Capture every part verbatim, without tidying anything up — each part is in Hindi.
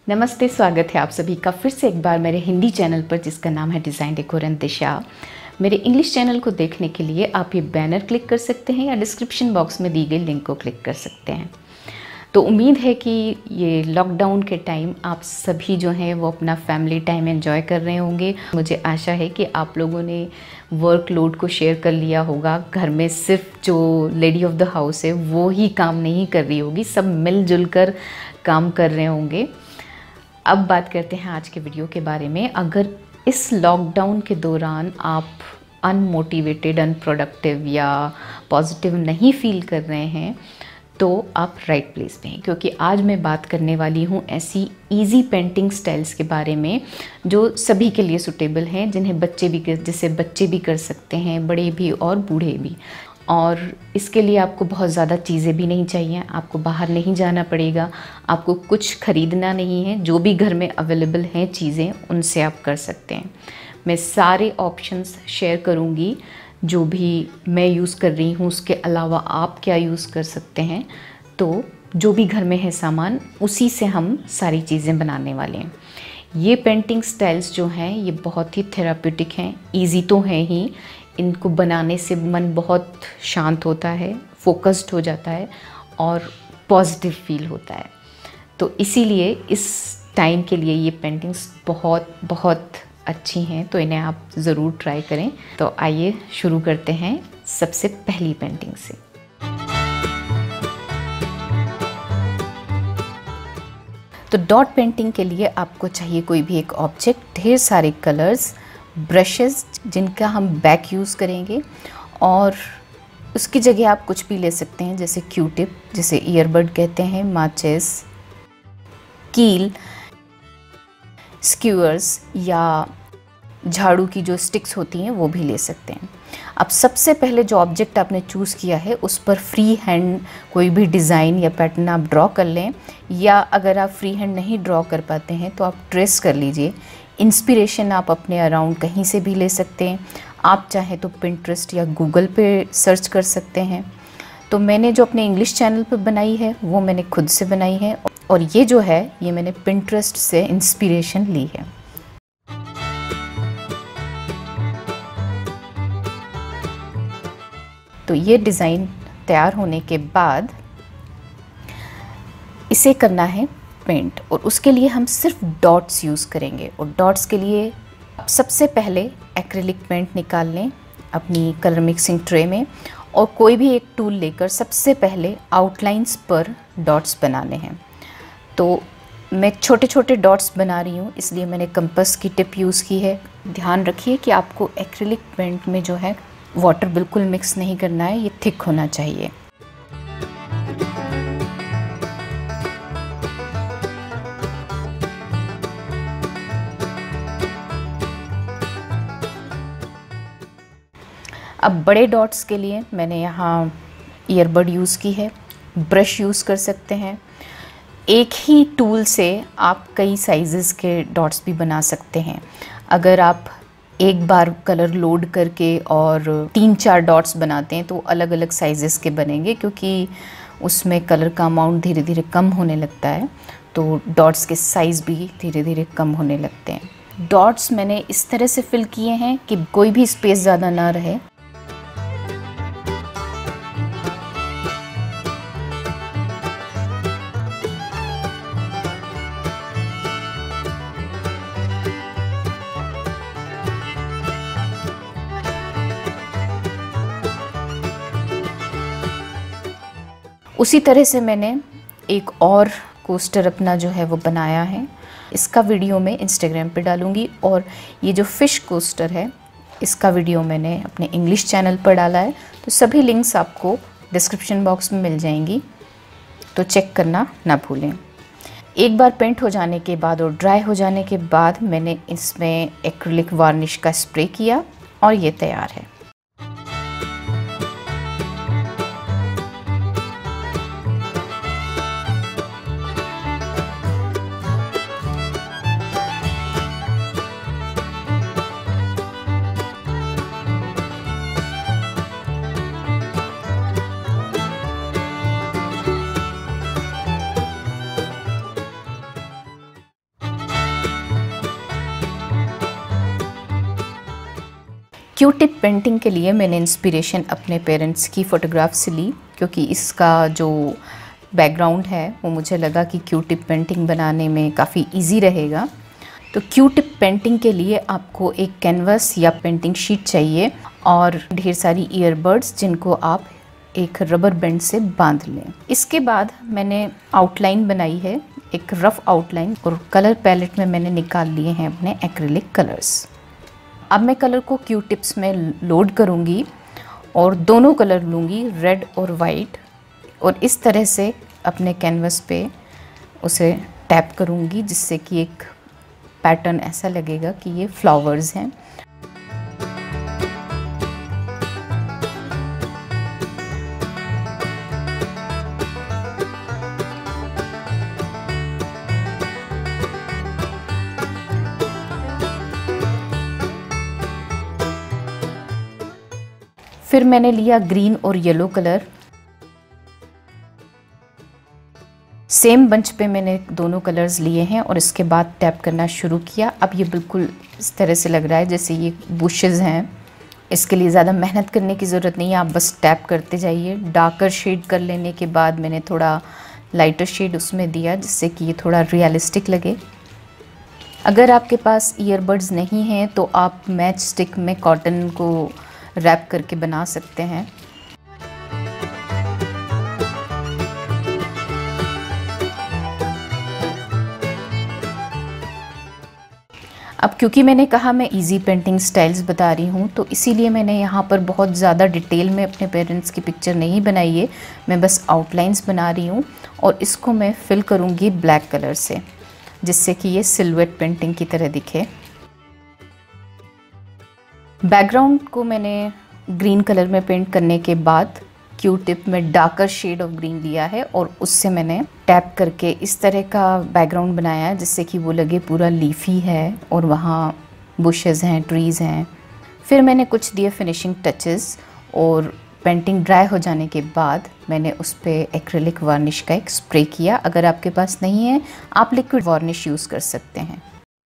नमस्ते, स्वागत है आप सभी का फिर से एक बार मेरे हिंदी चैनल पर जिसका नाम है डिज़ाइन डेकोर एंड दिशा। मेरे इंग्लिश चैनल को देखने के लिए आप ये बैनर क्लिक कर सकते हैं या डिस्क्रिप्शन बॉक्स में दी गई लिंक को क्लिक कर सकते हैं। तो उम्मीद है कि ये लॉकडाउन के टाइम आप सभी जो हैं वो अपना फैमिली टाइम एंजॉय कर रहे होंगे। मुझे आशा है कि आप लोगों ने वर्कलोड को शेयर कर लिया होगा। घर में सिर्फ जो लेडी ऑफ द हाउस है वो ही काम नहीं कर रही होगी, सब मिलजुल कर काम कर रहे होंगे। अब बात करते हैं आज के वीडियो के बारे में। अगर इस लॉकडाउन के दौरान आप अनमोटिवेटेड, अनप्रोडक्टिव या पॉजिटिव नहीं फील कर रहे हैं तो आप राइट प्लेस पे हैं, क्योंकि आज मैं बात करने वाली हूँ ऐसी इजी पेंटिंग स्टाइल्स के बारे में जो सभी के लिए सूटेबल हैं, जिन्हें बच्चे भी कर जिसे बच्चे भी कर सकते हैं, बड़े भी और बूढ़े भी। और इसके लिए आपको बहुत ज़्यादा चीज़ें भी नहीं चाहिए, आपको बाहर नहीं जाना पड़ेगा, आपको कुछ ख़रीदना नहीं है। जो भी घर में अवेलेबल हैं चीज़ें उनसे आप कर सकते हैं। मैं सारे ऑप्शंस शेयर करूँगी जो भी मैं यूज़ कर रही हूँ, उसके अलावा आप क्या यूज़ कर सकते हैं। तो जो भी घर में है सामान उसी से हम सारी चीज़ें बनाने वाले हैं। ये पेंटिंग स्टाइल्स जो हैं ये बहुत ही थेराप्यूटिक हैं, ईजी तो हैं ही। इनको बनाने से मन बहुत शांत होता है, फोकस्ड हो जाता है और पॉजिटिव फील होता है। तो इसीलिए इस टाइम के लिए ये पेंटिंग्स बहुत बहुत अच्छी हैं, तो इन्हें आप ज़रूर ट्राई करें। तो आइए शुरू करते हैं सबसे पहली पेंटिंग से। तो डॉट पेंटिंग के लिए आपको चाहिए कोई भी एक ऑब्जेक्ट, ढेर सारे कलर्स, ब्रशेस जिनका हम बैक यूज़ करेंगे, और उसकी जगह आप कुछ भी ले सकते हैं, जैसे क्यू टिप, जिसे ईयरबड कहते हैं, माचिस, कील, स्क्यूअर्स या झाड़ू की जो स्टिक्स होती हैं वो भी ले सकते हैं। अब सबसे पहले जो ऑब्जेक्ट आपने चूज़ किया है उस पर फ्री हैंड कोई भी डिज़ाइन या पैटर्न आप ड्रॉ कर लें, या अगर आप फ्री हैंड नहीं ड्रॉ कर पाते हैं तो आप ट्रेस कर लीजिए। इंस्पिरेशन आप अपने अराउंड कहीं से भी ले सकते हैं। आप चाहें तो पिंटरेस्ट या गूगल पे सर्च कर सकते हैं। तो मैंने जो अपने इंग्लिश चैनल पर बनाई है वो मैंने खुद से बनाई है, और ये जो है ये मैंने पिंटरेस्ट से इंस्पिरेशन ली है। तो ये डिज़ाइन तैयार होने के बाद इसे करना है पेंट, और उसके लिए हम सिर्फ डॉट्स यूज़ करेंगे। और डॉट्स के लिए सबसे पहले एक्रिलिक पेंट निकाल लें अपनी कलर मिक्सिंग ट्रे में, और कोई भी एक टूल लेकर सबसे पहले आउटलाइंस पर डॉट्स बनाने हैं। तो मैं छोटे छोटे डॉट्स बना रही हूँ, इसलिए मैंने कंपास की टिप यूज़ की है। ध्यान रखिए कि आपको एक्रिलिक पेंट में जो है वाटर बिल्कुल मिक्स नहीं करना है, ये थिक होना चाहिए। अब बड़े डॉट्स के लिए मैंने यहाँ ईयरबड यूज़ की है, ब्रश यूज़ कर सकते हैं। एक ही टूल से आप कई साइज़ेस के डॉट्स भी बना सकते हैं। अगर आप एक बार कलर लोड करके और तीन चार डॉट्स बनाते हैं तो अलग अलग साइज़ेस के बनेंगे, क्योंकि उसमें कलर का अमाउंट धीरे धीरे कम होने लगता है, तो डॉट्स के साइज़ भी धीरे धीरे कम होने लगते हैं। डॉट्स मैंने इस तरह से फिल किए हैं कि कोई भी स्पेस ज़्यादा ना रहे। उसी तरह से मैंने एक और कोस्टर अपना जो है वो बनाया है। इसका वीडियो मैं इंस्टाग्राम पे डालूँगी, और ये जो फ़िश कोस्टर है इसका वीडियो मैंने अपने इंग्लिश चैनल पर डाला है। तो सभी लिंक्स आपको डिस्क्रिप्शन बॉक्स में मिल जाएंगी, तो चेक करना ना भूलें। एक बार पेंट हो जाने के बाद और ड्राई हो जाने के बाद मैंने इसमें एक्रिलिक वार्निश का स्प्रे किया, और ये तैयार है। क्यू टिप पेंटिंग के लिए मैंने इंस्पिरेशन अपने पेरेंट्स की फ़ोटोग्राफ से ली, क्योंकि इसका जो बैकग्राउंड है वो मुझे लगा कि क्यू टिप पेंटिंग बनाने में काफ़ी इजी रहेगा। तो क्यू टिप पेंटिंग के लिए आपको एक कैनवस या पेंटिंग शीट चाहिए और ढेर सारी ईयरबड्स जिनको आप एक रबर बैंड से बांध लें। इसके बाद मैंने आउटलाइन बनाई है, एक रफ़ आउटलाइन, और कलर पैलेट में मैंने निकाल लिए हैं अपने एक्रिलिक कलर्स। अब मैं कलर को क्यू टिप्स में लोड करूँगी और दोनों कलर लूँगी, रेड और वाइट, और इस तरह से अपने कैनवस पे उसे टैप करूँगी जिससे कि एक पैटर्न ऐसा लगेगा कि ये फ्लावर्स हैं। फिर मैंने लिया ग्रीन और येलो कलर, सेम बंच पे मैंने दोनों कलर्स लिए हैं और इसके बाद टैप करना शुरू किया। अब ये बिल्कुल इस तरह से लग रहा है जैसे ये बुशेस हैं। इसके लिए ज़्यादा मेहनत करने की ज़रूरत नहीं है, आप बस टैप करते जाइए। डार्कर शेड कर लेने के बाद मैंने थोड़ा लाइटर शेड उसमें दिया जिससे कि ये थोड़ा रियलिस्टिक लगे। अगर आपके पास ईयरबड्स नहीं हैं तो आप मैच स्टिक में कॉटन को रैप करके बना सकते हैं। अब क्योंकि मैंने कहा मैं इजी पेंटिंग स्टाइल्स बता रही हूँ, तो इसीलिए मैंने यहाँ पर बहुत ज़्यादा डिटेल में अपने पेरेंट्स की पिक्चर नहीं बनाई है। मैं बस आउटलाइंस बना रही हूँ और इसको मैं फिल करूँगी ब्लैक कलर से, जिससे कि ये सिल्हूएट पेंटिंग की तरह दिखे। बैकग्राउंड को मैंने ग्रीन कलर में पेंट करने के बाद क्यू टिप में डार्कर शेड ऑफ ग्रीन लिया है और उससे मैंने टैप करके इस तरह का बैकग्राउंड बनाया है जिससे कि वो लगे पूरा लीफी है और वहाँ बुशेस हैं, ट्रीज़ हैं। फिर मैंने कुछ दिए फिनिशिंग टचेस और पेंटिंग ड्राई हो जाने के बाद मैंने उस पर एक्रिलिक वार्निश का एक स्प्रे किया। अगर आपके पास नहीं है आप लिक्विड वार्निश यूज़ कर सकते हैं।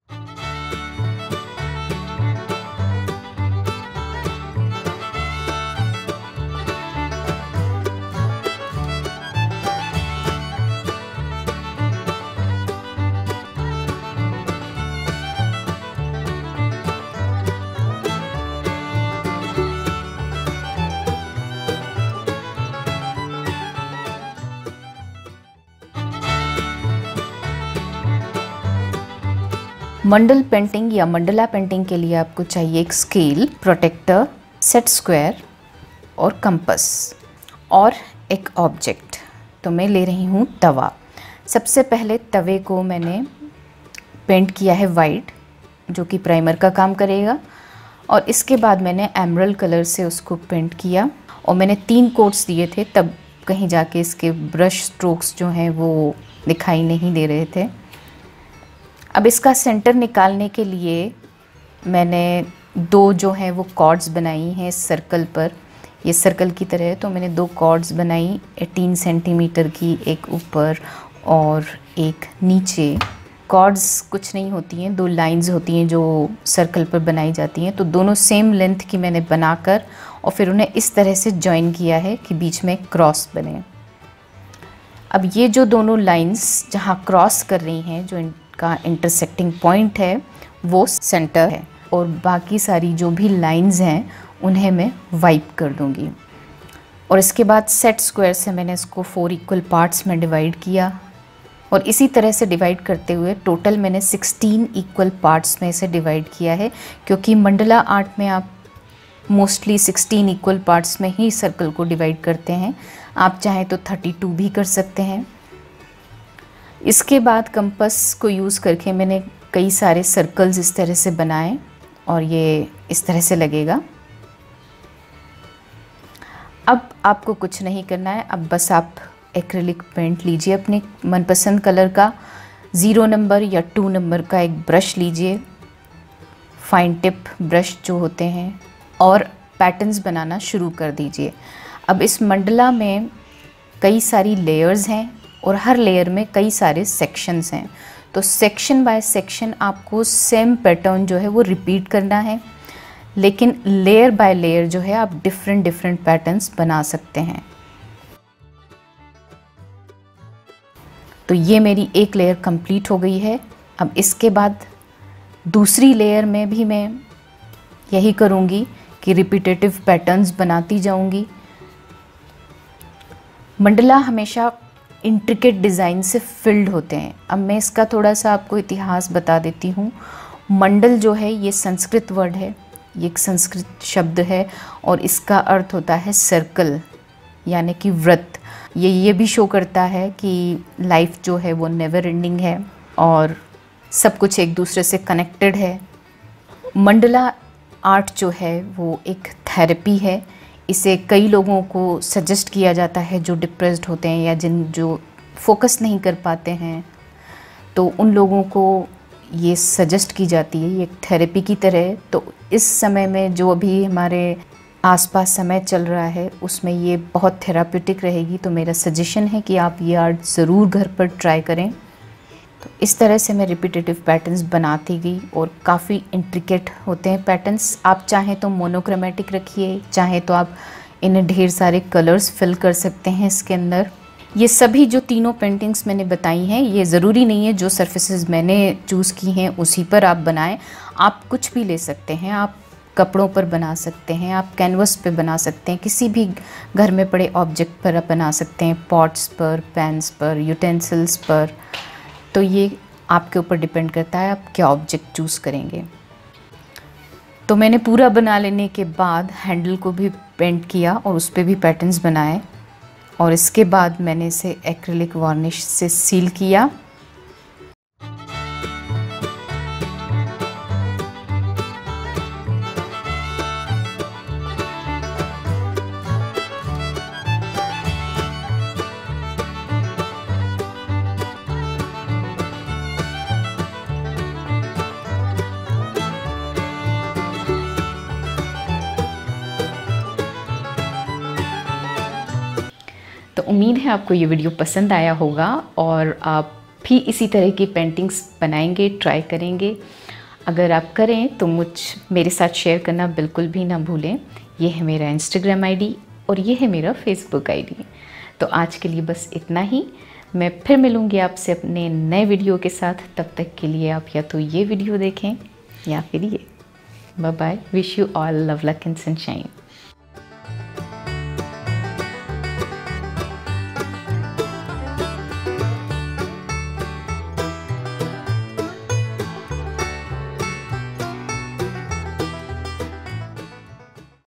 मंडल पेंटिंग या मंडला पेंटिंग के लिए आपको चाहिए एक स्केल, प्रोटेक्टर, सेट स्क्वायर और कंपास और एक ऑब्जेक्ट। तो मैं ले रही हूँ तवा। सबसे पहले तवे को मैंने पेंट किया है वाइट, जो कि प्राइमर का काम करेगा, और इसके बाद मैंने एमरल्ड कलर से उसको पेंट किया और मैंने तीन कोट्स दिए थे, तब कहीं जाके इसके ब्रश स्ट्रोक्स जो हैं वो दिखाई नहीं दे रहे थे। अब इसका सेंटर निकालने के लिए मैंने दो जो हैं वो कॉर्ड्स बनाई हैं सर्कल पर, ये सर्कल की तरह है, तो मैंने दो कॉर्ड्स बनाई अठारह सेंटीमीटर की, एक ऊपर और एक नीचे। कॉर्ड्स कुछ नहीं होती हैं, दो लाइंस होती हैं जो सर्कल पर बनाई जाती हैं, तो दोनों सेम लेंथ की मैंने बनाकर और फिर उन्हें इस तरह से जॉइन किया है कि बीच में क्रॉस बने। अब ये जो दोनों लाइंस जहाँ क्रॉस कर रही हैं, जो का इंटरसेक्टिंग पॉइंट है वो सेंटर है, और बाकी सारी जो भी लाइंस हैं उन्हें मैं वाइप कर दूंगी। और इसके बाद सेट स्क्वायर से मैंने इसको फोर इक्वल पार्ट्स में डिवाइड किया और इसी तरह से डिवाइड करते हुए टोटल मैंने सिक्सटीन इक्वल पार्ट्स में इसे डिवाइड किया है, क्योंकि मंडला आर्ट में आप मोस्टली सिक्सटीन इक्वल पार्ट्स में ही सर्कल को डिवाइड करते हैं। आप चाहें तो थर्टी टू भी कर सकते हैं। इसके बाद कंपास को यूज़ करके मैंने कई सारे सर्कल्स इस तरह से बनाए और ये इस तरह से लगेगा। अब आपको कुछ नहीं करना है, अब बस आप एक्रिलिक पेंट लीजिए अपने मनपसंद कलर का, ज़ीरो नंबर या टू नंबर का एक ब्रश लीजिए, फाइन टिप ब्रश जो होते हैं, और पैटर्न्स बनाना शुरू कर दीजिए। अब इस मंडला में कई सारी लेयर्स हैं और हर लेयर में कई सारे सेक्शंस हैं, तो सेक्शन बाय सेक्शन आपको सेम पैटर्न जो है वो रिपीट करना है। लेकिन लेयर बाय लेयर जो है आप डिफरेंट डिफरेंट पैटर्न्स बना सकते हैं। तो ये मेरी एक लेयर कंप्लीट हो गई है। अब इसके बाद दूसरी लेयर में भी मैं यही करूँगी कि रिपीटेटिव पैटर्न्स बनाती जाऊँगी। मंडला हमेशा इंट्रिकेट डिज़ाइन से फिल्ड होते हैं। अब मैं इसका थोड़ा सा आपको इतिहास बता देती हूँ। मंडल जो है ये संस्कृत वर्ड है, ये एक संस्कृत शब्द है और इसका अर्थ होता है सर्कल यानी कि वृत्त। ये ये भी शो करता है कि लाइफ जो है वो नेवर एंडिंग है और सब कुछ एक दूसरे से कनेक्टेड है। मंडला आर्ट जो है वो एक थेरेपी है। इसे कई लोगों को सजेस्ट किया जाता है जो डिप्रेस्ड होते हैं या जिन जो फोकस नहीं कर पाते हैं, तो उन लोगों को ये सजेस्ट की जाती है, ये एक थेरेपी की तरह। तो इस समय में जो अभी हमारे आसपास समय चल रहा है उसमें ये बहुत थेराप्यूटिक रहेगी। तो मेरा सजेशन है कि आप ये आर्ट ज़रूर घर पर ट्राई करें। तो इस तरह से मैं रिपीटेटिव पैटर्न्स बनाती गई और काफ़ी इंट्रिकेट होते हैं पैटर्न्स। आप चाहें तो मोनोक्रोमेटिक रखिए, चाहें तो आप इन्हें ढेर सारे कलर्स फिल कर सकते हैं इसके अंदर। ये सभी जो तीनों पेंटिंग्स मैंने बताई हैं, ये ज़रूरी नहीं है जो सरफेसेस मैंने चूज़ की हैं उसी पर आप बनाएं। आप कुछ भी ले सकते हैं, आप कपड़ों पर बना सकते हैं, आप कैनवस पे बना सकते हैं, किसी भी घर में पड़े ऑब्जेक्ट पर आप बना सकते हैं, पॉट्स पर, पेन्स पर, यूटेंसिल्स पर। तो ये आपके ऊपर डिपेंड करता है आप क्या ऑब्जेक्ट चूज़ करेंगे। तो मैंने पूरा बना लेने के बाद हैंडल को भी पेंट किया और उस पर भी पैटर्न्स बनाए और इसके बाद मैंने इसे एक्रिलिक वार्निश से सील किया। तो उम्मीद है आपको ये वीडियो पसंद आया होगा और आप भी इसी तरह की पेंटिंग्स बनाएंगे, ट्राई करेंगे। अगर आप करें तो मुझ मेरे साथ शेयर करना बिल्कुल भी ना भूलें। ये है मेरा इंस्टाग्राम आईडी और ये है मेरा फेसबुक आईडी। तो आज के लिए बस इतना ही। मैं फिर मिलूँगी आपसे अपने नए वीडियो के साथ। तब तक के लिए आप या तो ये वीडियो देखें या फिर ये। Bye bye. Wish you all love, luck and sunshine.